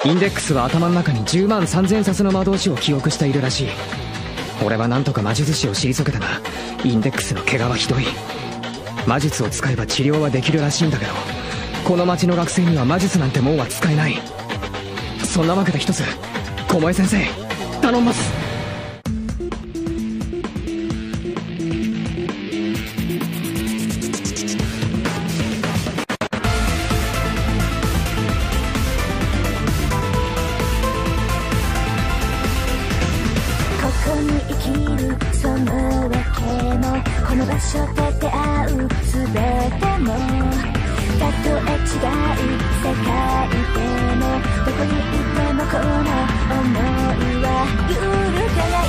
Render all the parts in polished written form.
インデックスは頭の中に10万3000冊の魔導士を記憶しているらしい。俺はなんとか魔術師を退けたが、インデックスの怪我はひどい。魔術を使えば治療はできるらしいんだけど、この町の学生には魔術なんてもんは使えない。そんなわけで一つ、小萌先生頼んます。 この場所で出会うすべても、たとえ違う世界でも、どこにいてもこの想いは揺るがない。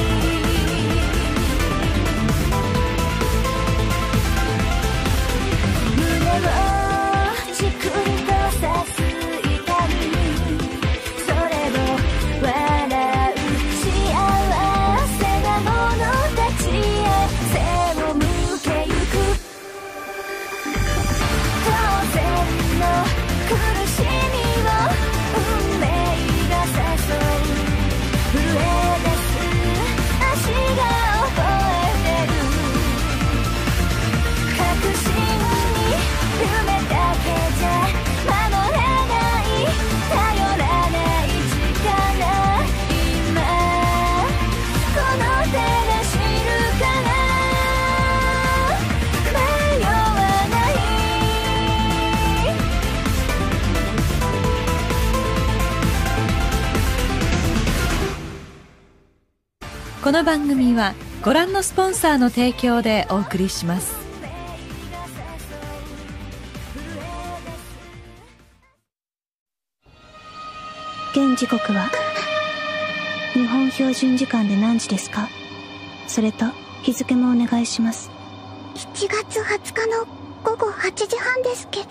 胸をじくりと刺す痛みに、それを笑う幸せな者たちへ背を向けゆく。当然の苦しみを運命が誘う。震え出す足が覚えてる。確信に夢だけじゃ守れない、頼らない力、今この手で知るから迷わない。 この番組はご覧のスポンサーの提供でお送りします。 現時刻は日本標準時間で何時ですか？それと日付もお願いします。 7月20日の午後8時半ですけど。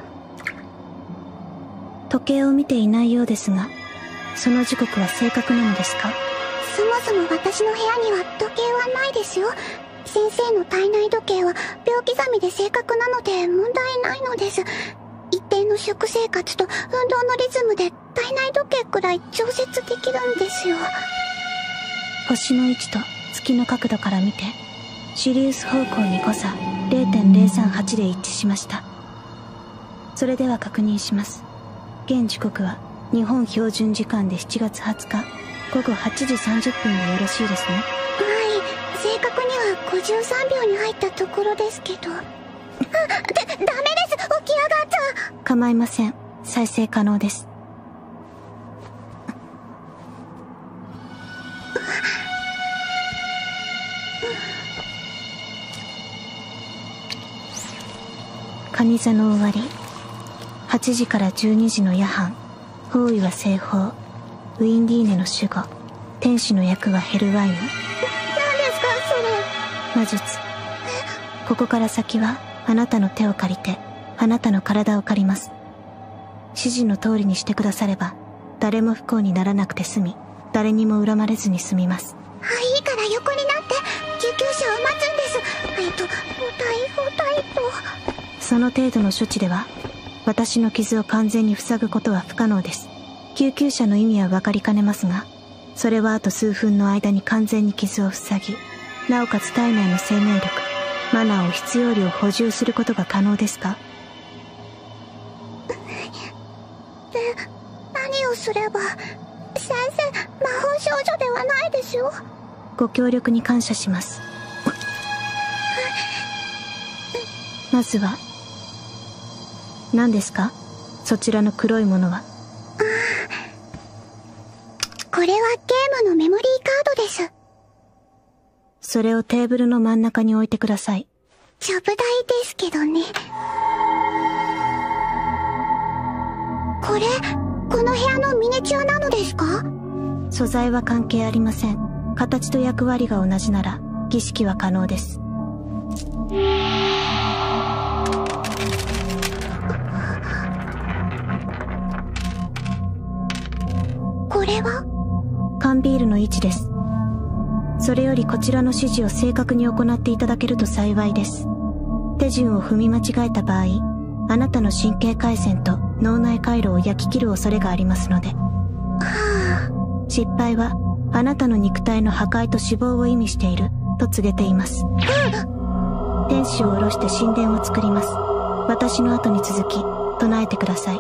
時計を見ていないようですが、その時刻は正確なのですか？ そもそも私の部屋には時計はないですよ。先生の体内時計は秒刻みで正確なので問題ないのです。一定の食生活と運動のリズムで体内時計くらい調節できるんですよ。 星の位置と月の角度から見てシリウス方向に誤差 0.038 で一致しました。それでは確認します。現時刻は日本標準時間で7月20日午後8時30分でよろしいですね。 はい、正確には53秒に入ったところですけど。ダメです、起き上がっちゃう。 構いません、再生可能です。蟹座の終わり、8時から12時の夜半、方位は西方、ウィンディーネの守護、天使の役はヘルワイム。 何ですかそれ？ 魔術。ここから先はあなたの手を借りてあなたの体を借ります。指示の通りにしてくだされば誰も不幸にならなくて済み、誰にも恨まれずに済みます。 はい、いいから横になって救急車を待つんです。包帯と。 その程度の処置では私の傷を完全に塞ぐことは不可能です。救急車の意味は分かりかねますが、それはあと数分の間に完全に傷を塞ぎ、なおかつ体内の生命力、マナーを必要量補充することが可能ですか？ で、何をすれば？先生、魔法少女ではないですよ。 ご協力に感謝します。まずは何ですか？そちらの黒いものは。 これはゲームのメモリーカードです。 それをテーブルの真ん中に置いてください。 ちょぶ台ですけどね。この部屋のミニチュアなのですか？ 素材は関係ありません。形と役割が同じなら儀式は可能です。 これは？ 缶ビールの位置です。それよりこちらの指示を正確に行っていただけると幸いです。手順を踏み間違えた場合、あなたの神経回線と脳内回路を焼き切る恐れがありますので。失敗はあなたの肉体の破壊と死亡を意味していると告げています。天使を下ろして神殿を作ります。私の後に続き唱えてください。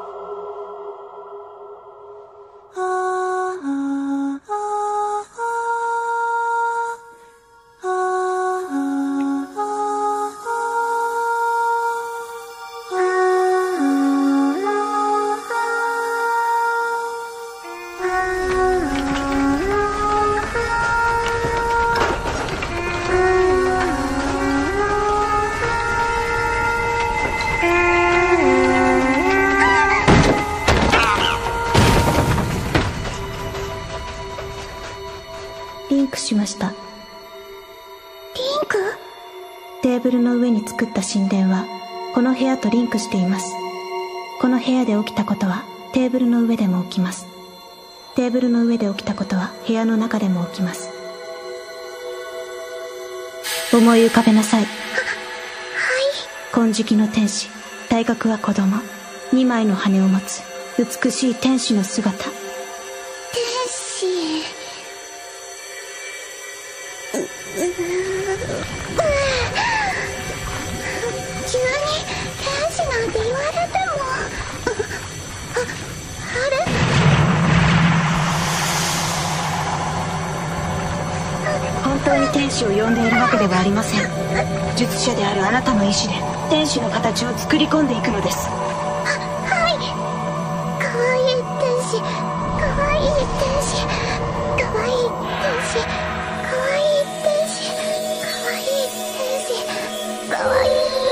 リンクしました。 リンク？ テーブルの上に作った神殿はこの部屋とリンクしています。この部屋で起きたことはテーブルの上でも起きます。テーブルの上で起きたことは部屋の中でも起きます。思い浮かべなさい。はい。金色の天使、体格は子供、2枚の羽を持つ美しい天使の姿。 天使。急に天使なんて言われても。あれ？ 本当に天使を呼んでいるわけではありません。術者であるあなたの意志で天使の形を作り込んでいくのです。 はい。かわいい天使、かわいい天使、かわいい天使、かわいい天使、かわいい天使、かわいい天使。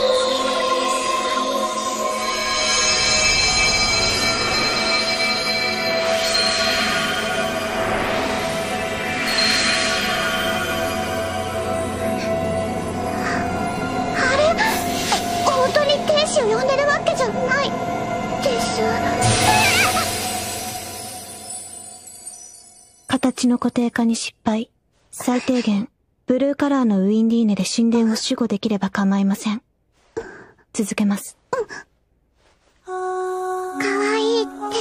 本当に天使を呼んでるわけじゃないです。 形の固定化に失敗。最低限ブルーカラーのウィンディーネで神殿を守護できれば構いません。続けます。 かわいい天使、かわいい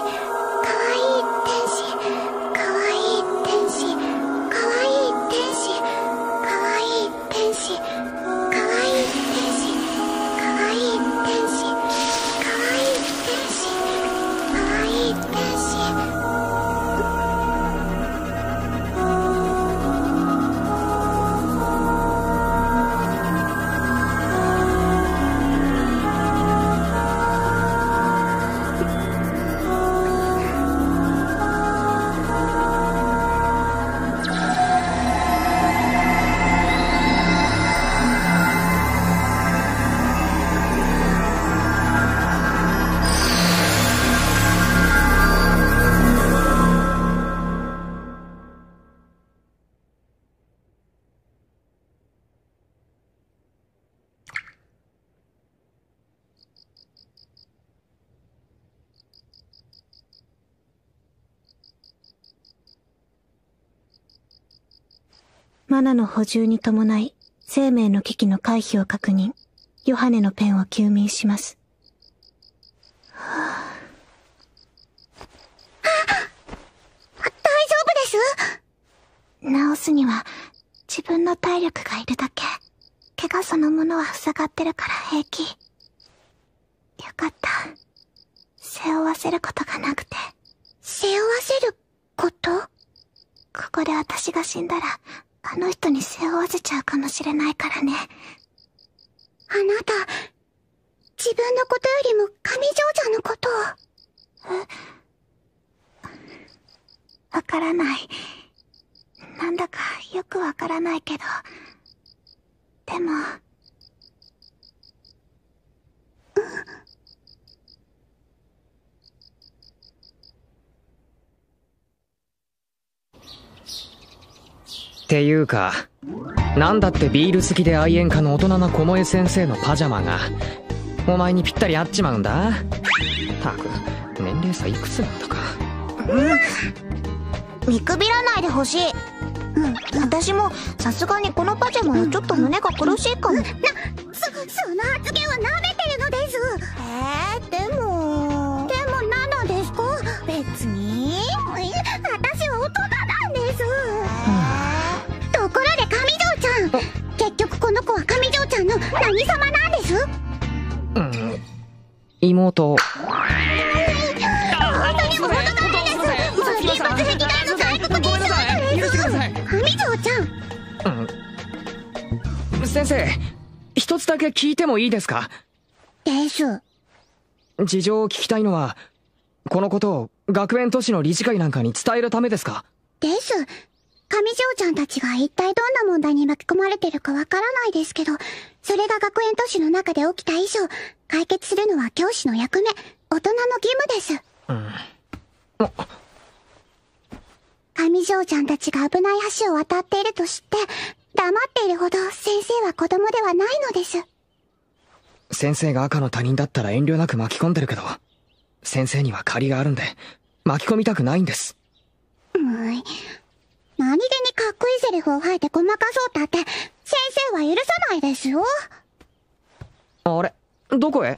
天使、かわいい天使、かわいい天使、かわいい天使、かわいい天使、かわいい天使、かわいい天使、かわいい天使。 マナの補充に伴い、生命の危機の回避を確認。ヨハネのペンを休眠します。 大丈夫です？ 治すには、自分の体力がいるだけ。怪我そのものは塞がってるから平気。よかった。背負わせることがなくて。 背負わせること？ ここで私が死んだら、あの人に背負わせちゃうかもしれないからね。 あなた、自分のことよりも上条者のことを。 わからない。なんだかよくわからないけど。でも。 っていうか、なんだってビール好きで愛煙家の大人な小萌先生のパジャマがお前にぴったり合っちまうんだ。たく、年齢差いくつなんだか。 見くびらないでほしい。私もさすがにこのパジャマはちょっと胸が苦しいかも。その発言は舐めてるのです。でも妹。先生、一つだけ聞いてもいいですか？ です。 事情を聞きたいのは、このことを学園都市の理事会なんかに伝えるためですか？ です。上条ちゃんたちが一体どんな問題に巻き込まれてるかわからないですけど、それが学園都市の中で起きた以上、解決するのは教師の役目、大人の義務です。上条ちゃんたちが危ない橋を渡っていると知って、黙っているほど先生は子供ではないのです。 先生が赤の他人だったら遠慮なく巻き込んでるけど、先生には借りがあるんで、巻き込みたくないんです。 何気にかっこいいセリフを吐いてごまかそうったって、先生は許さないですよ。 あれ、どこへ？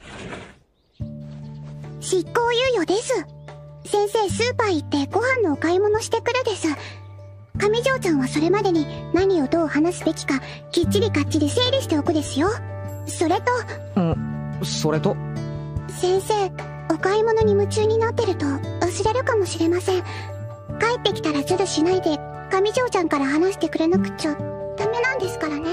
執行猶予です。先生スーパー行ってご飯のお買い物してくるです。上条ちゃんはそれまでに何をどう話すべきかきっちりかっちり整理しておくですよ。それとそれと先生、お買い物に夢中になってると忘れるかもしれません。帰ってきたらズルしないで上条ちゃんから話してくれなくちゃダメなんですからね。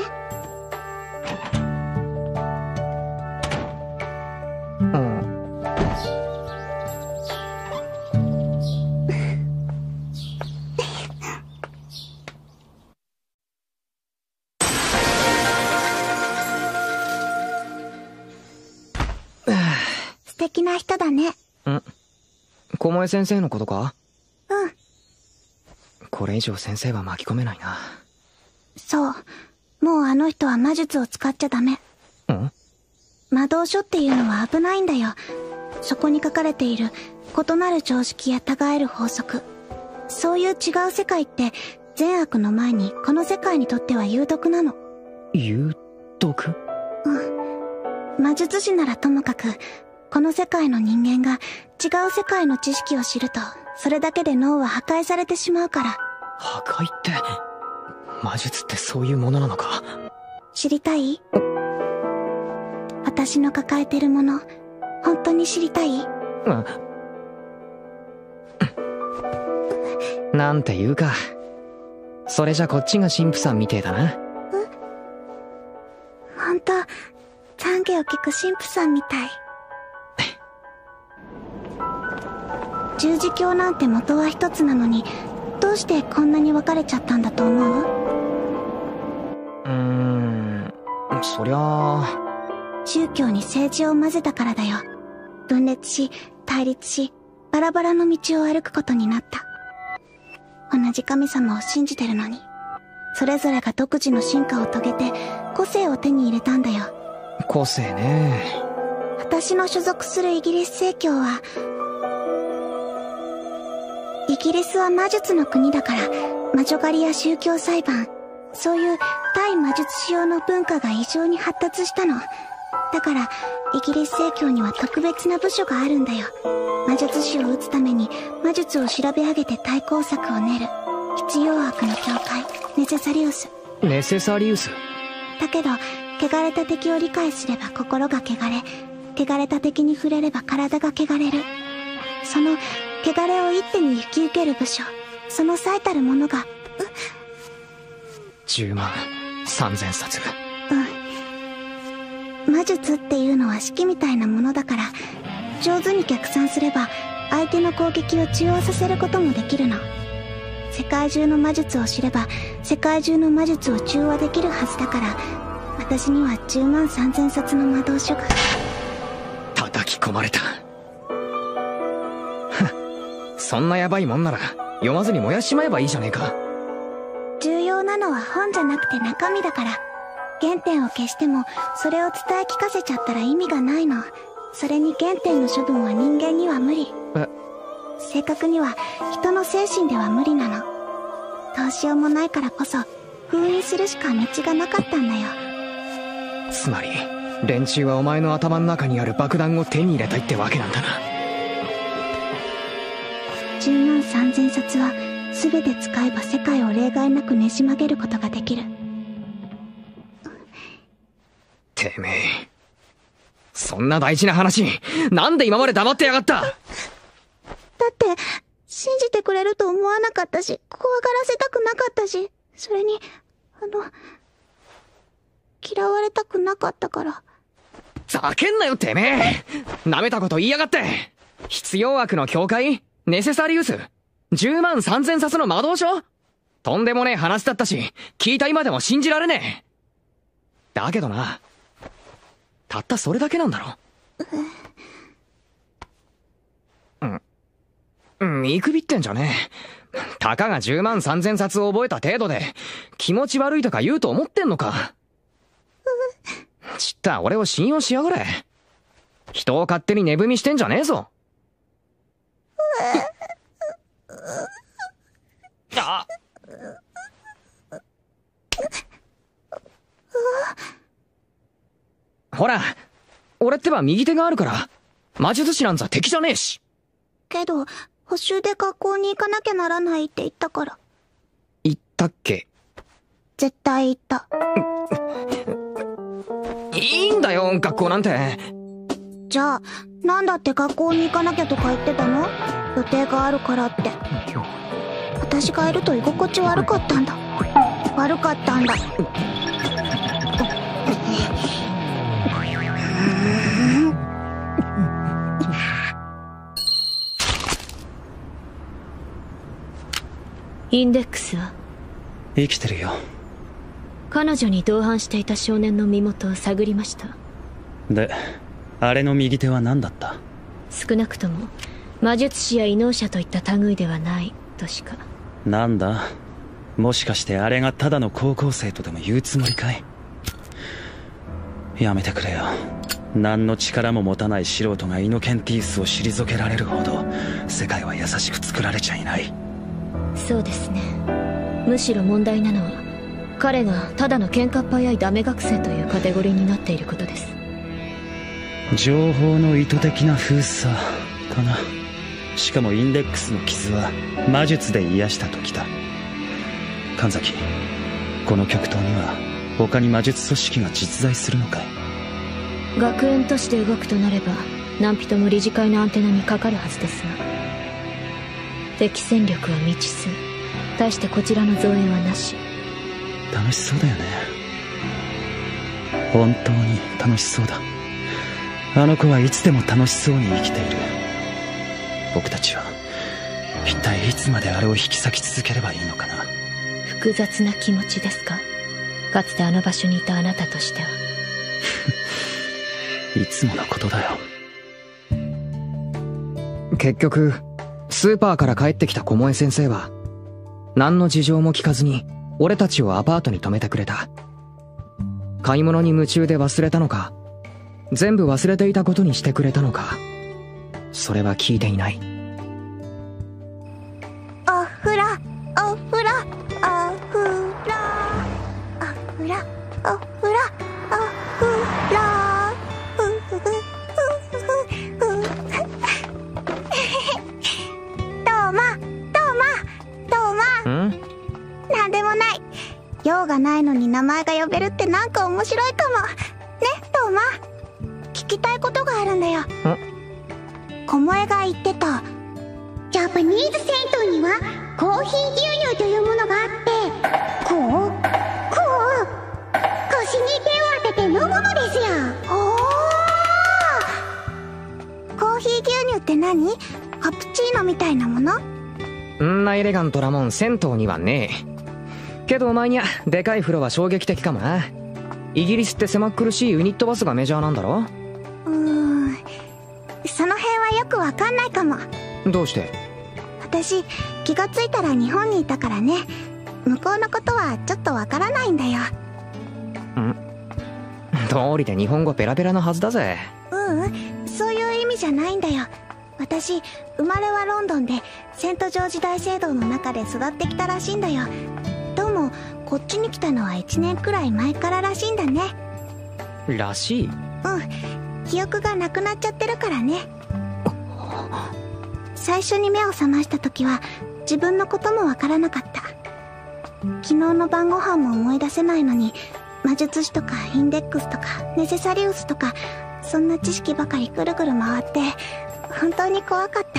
素敵な人だね。 小萌先生のことか？ うん。 これ以上先生は巻き込めないな。 そう。もうあの人は魔術を使っちゃダメ。魔導書っていうのは危ないんだよ。そこに書かれている異なる常識や違える法則。そういう違う世界って善悪の前にこの世界にとっては有毒なの。 有毒？ 魔術師ならともかく、この世界の人間が違う世界の知識を知ると、それだけで脳は破壊されてしまうから。 破壊って、魔術ってそういうものなのか？ 知りたい？私の抱えてるもの、本当に知りたい？ なんていうか、それじゃこっちが神父さんみてえだな。 ほんと、懺悔を聞く神父さんみたい。十字教なんて元は一つなのに、どうしてこんなに分かれちゃったんだと思う？ そりゃあ、 宗教に政治を混ぜたからだよ。分裂し、対立し、バラバラの道を歩くことになった。同じ神様を信じてるのに、それぞれが独自の進化を遂げて、個性を手に入れたんだよ。 個性ね。 私の所属するイギリス正教は、イギリスは魔術の国だから、魔女狩りや宗教裁判、そういう対魔術師用の文化が異常に発達したの。だから、イギリス正教には特別な部署があるんだよ。魔術師を撃つために魔術を調べ上げて対抗策を練る。必要悪の境界、ネセサリウス。 ネセサリウス？ だけど、汚れた敵を理解すれば心が汚れ、汚れた敵に触れれば体が汚れる。その、汚れを一手に引き受ける部署、その最たるものが、 10万3000冊。 魔術っていうのは式みたいなものだから、上手に逆算すれば、相手の攻撃を中和させることもできるの。世界中の魔術を知れば、世界中の魔術を中和できるはずだから、私には10万3000冊の魔導書が。 叩き込まれた。そんなヤバいもんなら読まずに燃やしちまえばいいじゃねえか。 重要なのは本じゃなくて中身だから。原点を消してもそれを伝え聞かせちゃったら意味がないの。それに原点の処分は人間には無理。正確には人の精神では無理なの。どうしようもないからこそ封印するしか道がなかったんだよ。 つまり連中はお前の頭の中にある爆弾を手に入れたいってわけなんだな。 10万3000冊は全て使えば世界を例外なくねじ曲げることができる。 てめえ、 そんな大事な話、なんで今まで黙ってやがった？ だって、信じてくれると思わなかったし、怖がらせたくなかったし、それに、嫌われたくなかったから。 ざけんなよてめえ！舐めたこと言いやがって！必要悪の境界？ネセサリウス？10万3000冊の魔導書？とんでもねえ話だったし、聞いた今でも信じられねえ。だけどな、たったそれだけなんだろ。見くびってんじゃねえ。たかが10万3000冊を覚えた程度で、気持ち悪いとか言うと思ってんのか。ちった俺を信用しやがれ。人を勝手に値踏みしてんじゃねえぞ。あほら、俺ってば右手があるから、魔術師なんざ敵じゃねえし。 けど、補習で学校に行かなきゃならないって言ったから。 言ったっけ？ 絶対言った。 いいんだよ、学校なんて。 じゃあ、なんだって学校に行かなきゃとか言ってたの？予定があるからって。私がいると居心地悪かったんだ。悪かったんだ。 インデックスは？ 生きてるよ。 彼女に同伴していた少年の身元を探りました。 で、あれの右手は何だった？ 少なくとも魔術師や異能者といった類ではないとしか。 なんだ、もしかしてあれがただの高校生とでも言うつもりかい？やめてくれよ。何の力も持たない素人がイノケンティウスを退けられるほど世界は優しく作られちゃいない。 そうですね。むしろ問題なのは彼がただの喧嘩っ早いダメ学生というカテゴリーになっていることです。 情報の意図的な封鎖かな。しかもインデックスの傷は魔術で癒したときだ。神崎、この極東には他に魔術組織が実在するのかい？ 学園都市で動くとなれば何人も理事会のアンテナにかかるはずですが、敵戦力は未知数。対してこちらの造営はなし。 楽しそうだよね。本当に楽しそうだ。あの子はいつでも楽しそうに生きている。僕たちは一体いつまであれを引き裂き続ければいいのかな。 複雑な気持ちですか？かつてあの場所にいたあなたとしては。 いつものことだよ。 結局スーパーから帰ってきた小萌先生は何の事情も聞かずに俺たちをアパートに泊めてくれた。買い物に夢中で忘れたのか、全部忘れていたことにしてくれたのか、それは聞いていない。 お風呂、お風呂、お風呂、お風呂、お風呂、お風呂。なんでもない。用がないのに名前が呼べるってなんか面白いかも。ね、トーマ。聞きたいことがあるんだよ。小萌が言ってた。ジャパニーズ銭湯にはコーヒー牛乳というものがあって、こう腰に手を当てて飲むのですよ。コーヒー牛乳って何？カプチーノみたいなもの？ んなエレガントなもん銭湯にはねえ。けどお前にゃでかい風呂は衝撃的かもな。イギリスって狭苦しいユニットバスがメジャーなんだろ？ その辺はよくわかんないかも。どうして？ 私気がついたら日本にいたからね。向こうのことはちょっとわからないんだよ。 道理で日本語ペラペラなはずだぜ。 そういう意味じゃないんだよ。私生まれはロンドンでセントジョージ大聖堂の中で育ってきたらしいんだよ。どうもこっちに来たのは1年くらい前かららしいんだね。 らしい？ 記憶がなくなっちゃってるからね。最初に目を覚ました時は自分のこともわからなかった。昨日の晩ご飯も思い出せないのに、魔術師とかインデックスとかネセサリウスとかそんな知識ばかりぐるぐる回って本当に怖かった。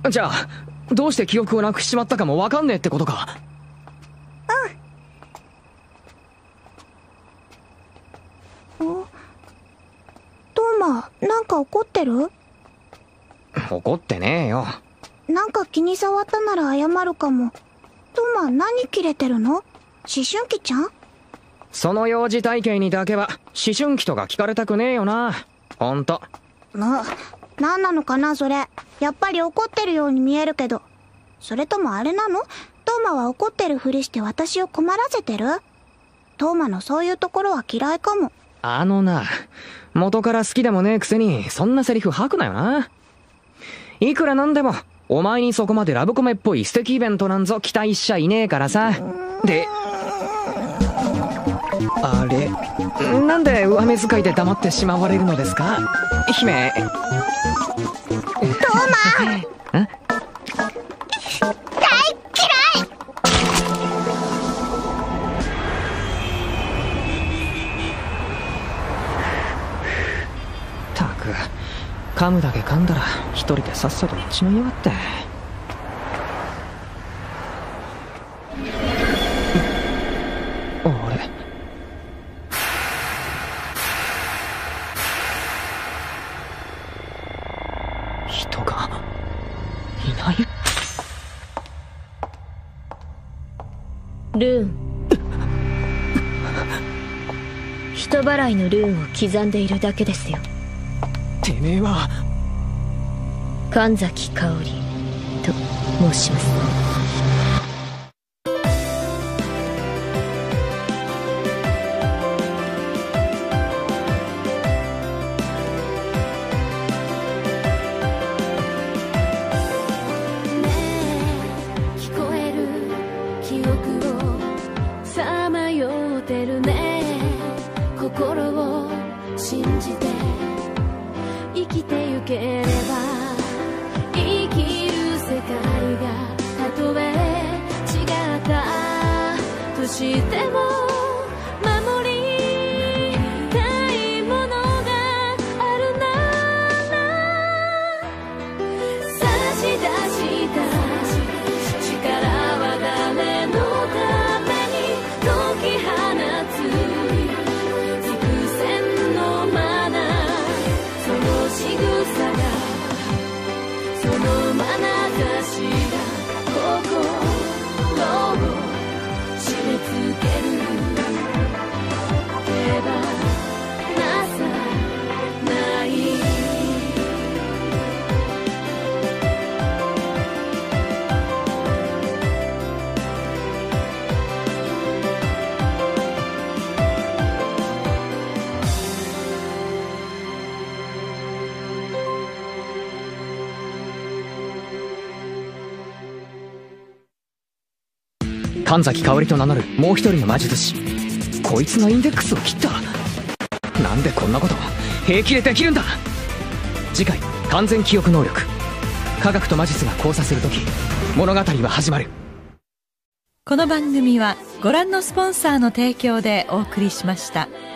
じゃあどうして記憶をなくしちまったかもわかんねえってことか。 トーマ、なんか怒ってる？ 怒ってねえよ。 なんか気に障ったなら謝るかも。トーマ、何キレてるの？思春期ちゃん？ その幼児体型にだけは思春期とか聞かれたくねえよな。ほんと。 なんなのかなそれ。やっぱり怒ってるように見えるけど。それともあれなの？トーマは怒ってるふりして私を困らせてる？トーマのそういうところは嫌いかも。 な、元から好きでもねえくせにそんなセリフ吐くなよな。いくらなんでもお前にそこまでラブコメっぽい素敵イベントなんぞ期待しちゃいねえからさ。で、あれ、なんで上目遣いで黙ってしまわれるのですか姫。 トーマ大嫌い。 たく、噛むだけ噛んだら一人でさっさと行っちまいやがって。あれ、人がいない。 ルーン。人払いのルーンを刻んでいるだけですよ。 てめえは神崎香織と申します。 神崎香織と名乗るもう一人の魔術師。こいつがインデックスを切った。なんでこんなこと平気でできるんだ。次回、完全記憶能力。科学と魔術が交差するとき、物語は始まる。 この番組はご覧のスポンサーの提供でお送りしました。